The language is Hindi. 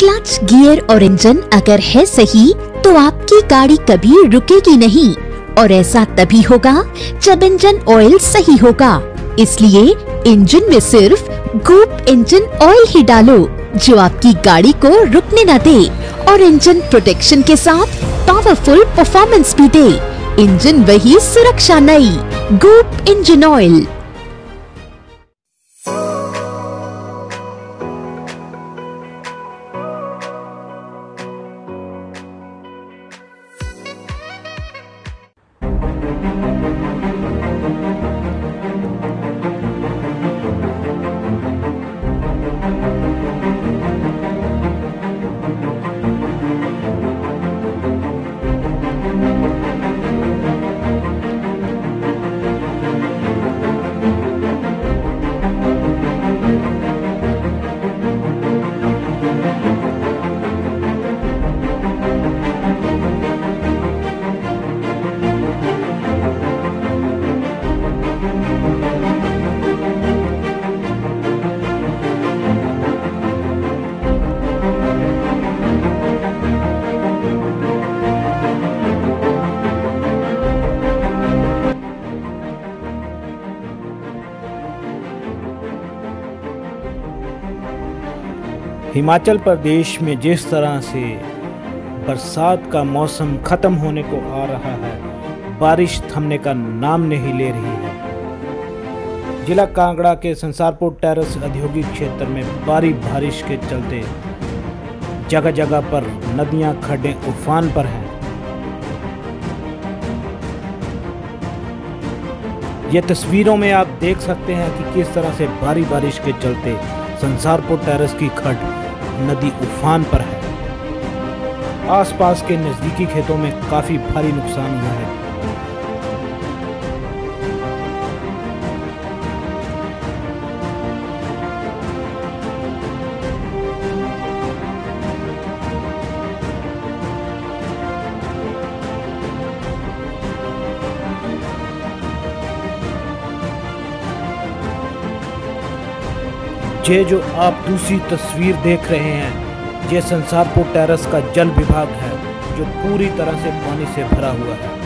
क्लच, गियर और इंजन अगर है सही तो आपकी गाड़ी कभी रुकेगी नहीं, और ऐसा तभी होगा जब इंजन ऑयल सही होगा। इसलिए इंजन में सिर्फ गूप इंजन ऑयल ही डालो, जो आपकी गाड़ी को रुकने न दे और इंजन प्रोटेक्शन के साथ पावरफुल परफॉर्मेंस भी दे। इंजन वही, सुरक्षा नई। गूप इंजन ऑयल। हिमाचल प्रदेश में जिस तरह से बरसात का मौसम खत्म होने को आ रहा है, बारिश थमने का नाम नहीं ले रही है। जिला कांगड़ा के संसारपुर टेरेस औद्योगिक क्षेत्र में भारी बारिश के चलते जगह जगह पर नदियां, खड्डे उफान पर हैं। ये तस्वीरों में आप देख सकते हैं कि किस तरह से भारी बारिश के चलते संसारपुर टेरेस की खड्ड नदी उफान पर है। आसपास के नजदीकी खेतों में काफी भारी नुकसान हुआ है। ये जो आप दूसरी तस्वीर देख रहे हैं, ये संसारपुर टेरेस का जल विभाग है, जो पूरी तरह से पानी से भरा हुआ है।